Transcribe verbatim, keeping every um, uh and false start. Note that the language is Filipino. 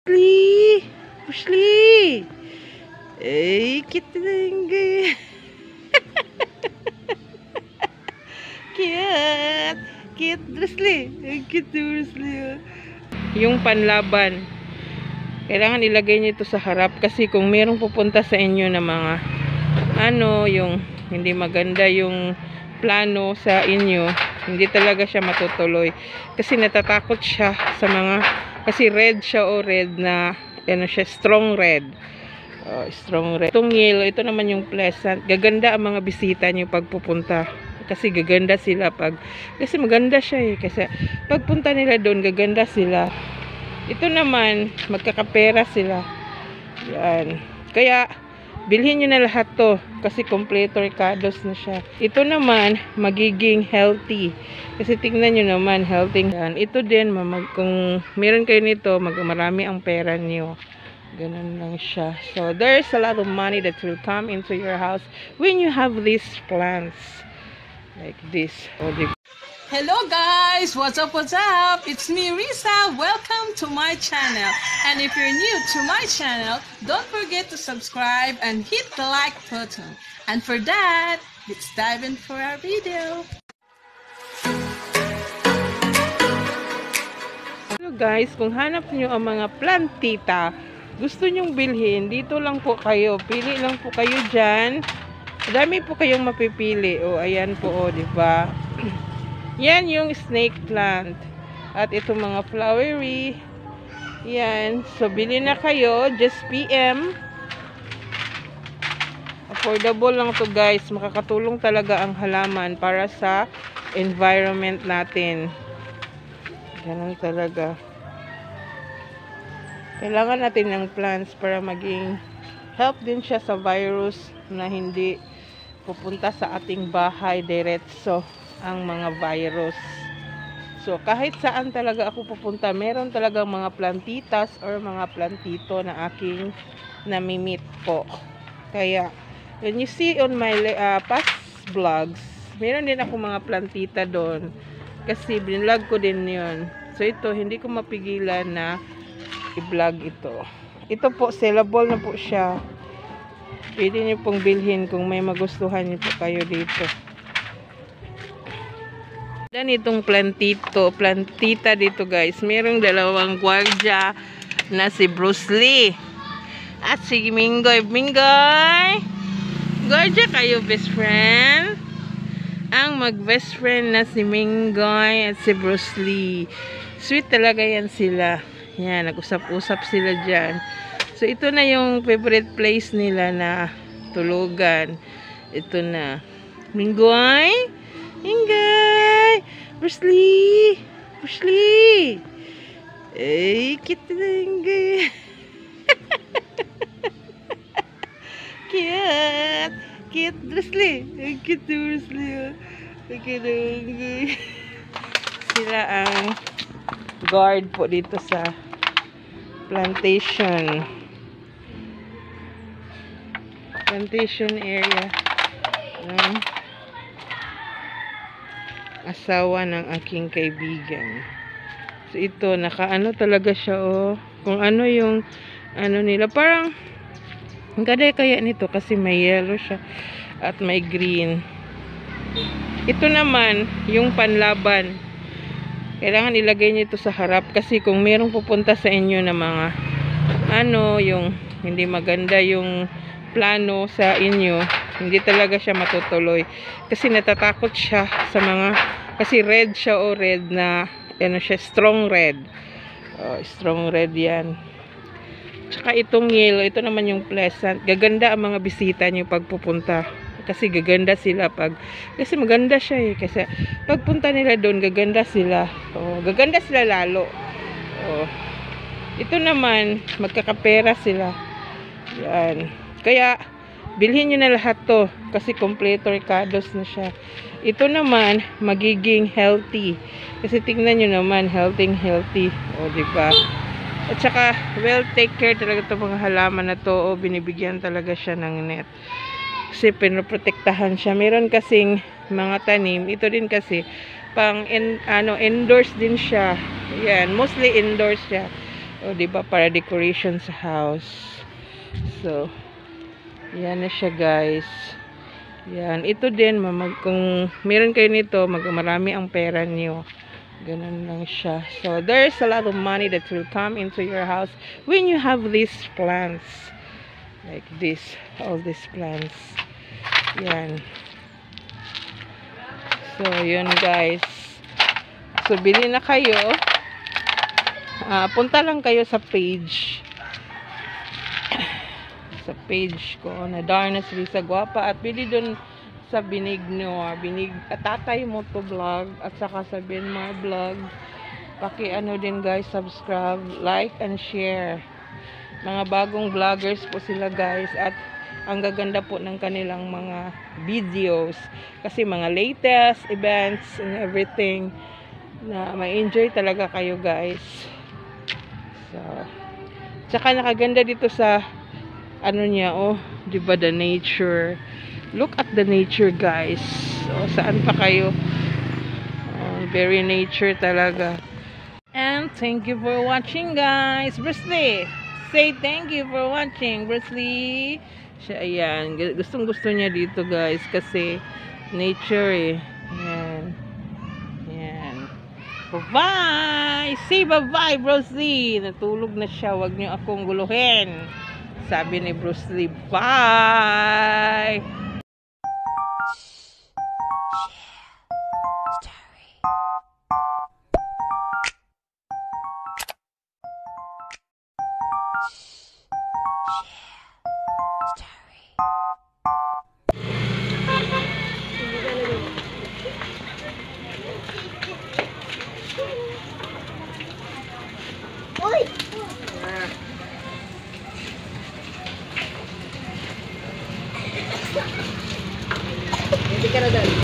Lee, Bruce Lee. Ay, cute lang. Cute. Cute, Bruce Lee. Ay, cute, Bruce Lee. Yung panlaban. Kailangan ilagay niyo ito sa harap kasi kung merong pupunta sa inyo na mga ano, yung hindi maganda yung plano sa inyo, hindi talaga siya matutuloy. Kasi natatakot siya sa mga, kasi red siya o red na, ano siya, strong red. Oh, strong red. Itong yellow, ito naman yung pleasant. Gaganda ang mga bisita niyo pag pupunta. Kasi gaganda sila pag, kasi maganda siya eh. Kasi pagpunta nila doon, gaganda sila. Ito naman, magkakapera sila. Yan. Kaya, bilhin nyo na lahat to. Kasi kompleto ricados na siya. Ito naman, magiging healthy. Kasi tingnan nyo naman, healthy. Yan. Ito din, mamag, kung meron kayo nito, mag, marami ang pera nyo. Ganun lang siya. So, there's a lot of money that will come into your house when you have these plants. Like this. Oh, hello guys, what's up, what's up? It's me, Risa. Welcome to my channel. And if you're new to my channel, don't forget to subscribe and hit the like button. And for that, let's dive in for our video. Hello guys, kung hanap nyo ang mga plantita, gusto nyong bilhin, dito lang po kayo. Pili lang po kayo dyan. Madami po kayong mapipili. O, ayan po, o, diba? Yan yung snake plant. At itong mga flowery. Yan. So, bili na kayo. Just P M. Affordable lang to guys. Makakatulong talaga ang halaman para sa environment natin. Ganun talaga. Kailangan natin ng plants para maging help din siya sa virus na hindi pupunta sa ating bahay diretso ang mga virus. So, kahit saan talaga ako pupunta, meron talagang mga plantitas or mga plantito na aking namimit po. Kaya, when you see on my uh, past vlogs, meron din ako mga plantita doon. Kasi, binlog ko din yun. So, ito, hindi ko mapigilan na i-vlog ito. Ito po, sellable na po siya. Pwede niyo pong bilhin kung may magustuhan niyo po kayo dito. Dan itong plantito, plantita dito guys. Merong dalawang gwardiya na si Bruce Lee at si Mingoy. Mingoy! Gwardiya kayo, best friend. Ang mag-best friend na si Mingoy at si Bruce Lee. Sweet talaga yan sila. Yan, nag-usap-usap sila dyan. So, ito na yung favorite place nila na tulugan. Ito na. Mingoy! Mingoy! Bruce Lee! Bruce Lee! Ay, cute na Mingoy. Cute! Cute Bruce Lee! Ay, cute Bruce Lee. Ay, cute Mingoy. Sila ang guard po dito sa plantation. Plantation area ng asawa ng aking kaibigan. So ito, nakaano talaga siya oh. Kung ano yung ano nila, parang ang ganda kaya nito kasi may yellow siya at may green. Ito naman yung panlaban. Kailangan ilagay niyo ito sa harap kasi kung merong pupunta sa inyo na mga ano, yung hindi maganda yung plano sa inyo, hindi talaga siya matutuloy. Kasi natatakot siya sa mga, kasi red siya o red na, ano siya, strong red. Oh, strong red yan. Tsaka itong yellow, ito naman yung pleasant. Gaganda ang mga bisita niyo pag pupunta. Kasi gaganda sila pag, kasi maganda siya eh. Kasi pagpunta nila doon, gaganda sila. Oh, gaganda sila lalo. Oh. Ito naman, magkakapera sila. Yan. Kaya, bilhin nyo na lahat to. Kasi kompleto ricados na siya. Ito naman, magiging healthy. Kasi tingnan nyo naman, healthy, healthy. O, diba? At saka, well, take care talaga itong mga halaman na to. O, binibigyan talaga siya ng net. Kasi pinoprotektahan siya. Meron kasing mga tanim. Ito din kasi, pang, in, ano, indoors din siya. Yan, mostly indoors siya. O, di ba, para decoration sa house. So, yan na siya, guys. Yan. Ito din, mamag, kung meron kayo nito, mag, marami ang pera niyo. Ganun lang siya. So, there's a lot of money that will come into your house when you have these plants. Like this. All these plants. Yan. So, yun, guys. So, bili na kayo. Uh, punta lang kayo sa page sa page ko na Darna's Risa Guapa at pili dun sa Binig Noor, Binig Tatay mo to vlog at saka sa Binmar vlog. Paki ano din guys, subscribe, like and share. Mga bagong vloggers po sila guys at ang gaganda po ng kanilang mga videos kasi mga latest events and everything na ma-enjoy talaga kayo guys. So, tsaka nakaganda dito sa ano niya, oh, di ba, the nature. Look at the nature, guys. So, saan pa kayo? Oh, very nature talaga. And thank you for watching, guys. Bruce Lee, say thank you for watching, Bruce Lee. Siya, ayan. Gustong gusto niya dito, guys, kasi nature, eh. Ayan. Ayan. Bye-bye! Say bye-bye, Bruce Lee! Natulog na siya. Huwag niyo akong guluhin. Sabi ni Bruce Lee, bye! Uy! Hindi ka na doon.